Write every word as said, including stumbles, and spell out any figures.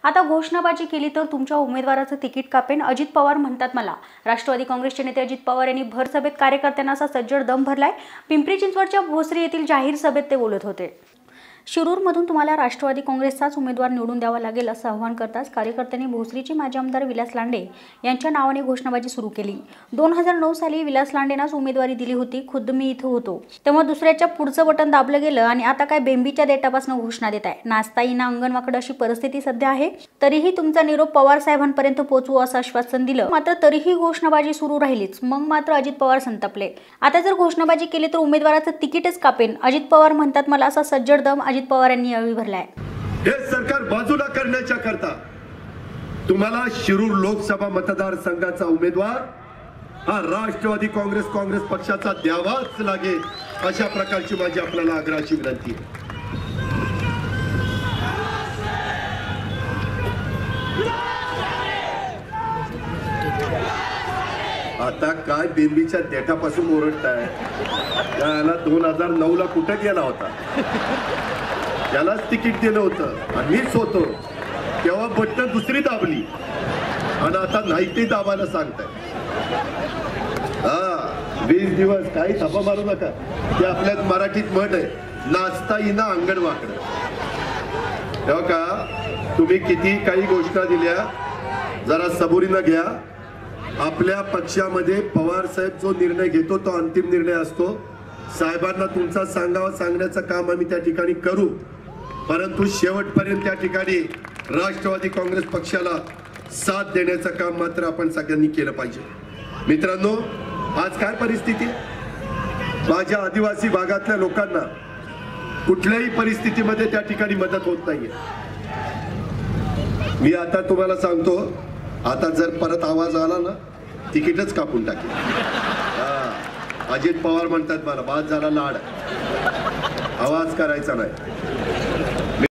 आता घोषणाबाजी केली तर तुमच्या उमेदवाराचं तिकीट कापेन अजित पवार म्हणतात मला। राष्ट्रवादी काँग्रेसचे नेते अजित पवार यांनी भर सभेत कार्यकर्त्यांना असा सज्जड दम भरलाय। पिंपरी चिंचवडच्या भोसरी येथील जाहीर सभेत ते बोलत होते। शिरूरमधून तुम्हाला राष्ट्रवादी काँग्रेसचाच उमेदवार निवडून द्यावा लागेल असं आवाहन करताच कार्यकर्त्यांनी भोसरीचे माजी आमदार विलास लांडे यांच्या नावाने घोषणाबाजी सुरू केली। दोन हजार नऊ साली विलास लांडेंनाच उमेदवारी दिली होती। खुद्द मी इथं होतो तेव्हा दुसऱ्याच्या पुढचं बटन दाबलं गेलं आणि आता काय बेंबीच्या देटापासून घोषणा देत आहे। नाचता येईना अंगणवाकडं अशी परिस्थिती सध्या आहे। तरीही तुमचा निरोप पवार साहेबांपर्यंत पोहोचवू असं आश्वासन दिलं, मात्र तरीही घोषणाबाजी सुरू राहिलीच। मग मात्र अजित पवार संतापले। आता जर घोषणाबाजी केली तर उमेदवाराचं तिकीटच कापेन अजित पवार म्हणतात मला असा सज्जड दम अजित पवार यांनी यावेळी भरलाय। हे सरकार बाजूला करण्याच्या करता तुम्हाला शिरूर लोकसभा मतदारसंघाचा उमेदवार हा राष्ट्रवादी काँग्रेस काँग्रेस पक्षाचा द्यावाच लागेल अशा प्रकारची माझी आपल्याला आग्रहाची विनंती आहे। आता काय बेंबीच्या देठापासून ओरडताय? त्याला दोन हजार नऊ ला कुठे गेला होता? त्यालाच तिकीट दिलं होतं आणि मीच होतो तेव्हा बटन दुसरी दाबली आणि आता नाही ते दाबायला सांगताय। हा वीस दिवस काही थापा मारू नका। ते आपल्यात मराठीत म्हण आहे, नाचता येईना अंगणवाकडं। तेव्हा का तुम्ही किती काही घोषणा दिल्या जरा सबुरीनं घ्या। आपल्या पक्षामध्ये पवार साहेब जो निर्णय घेतो तो अंतिम निर्णय असतो। साहेबांना तुमचा सांगावा सांगण्याचं काम आम्ही त्या ठिकाणी करू, परंतु शेवटपर्यंत त्या ठिकाणी राष्ट्रवादी काँग्रेस पक्षाला साथ देण्याचं काम मात्र आपण सगळ्यांनी केलं पाहिजे। मित्रांनो, आज काय परिस्थिती आहे? माझ्या आदिवासी भागातल्या लोकांना कुठल्याही परिस्थितीमध्ये त्या ठिकाणी मदत होत नाहीये। मी आता तुम्हाला सांगतो, आता जर परत आवाज आला ना तिकीटच कापून टाकेल। अजित पवार म्हणतात मला बाद झाला लाड, आवाज करायचा नाही।